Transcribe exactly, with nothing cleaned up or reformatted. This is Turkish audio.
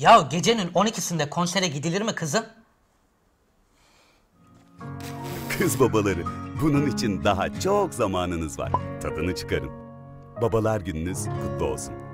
Ya gecenin on ikisinde konsere gidilir mi kızım? Kız babaları, bunun için daha çok zamanınız var. Tadını çıkarın. Babalar gününüz kutlu olsun.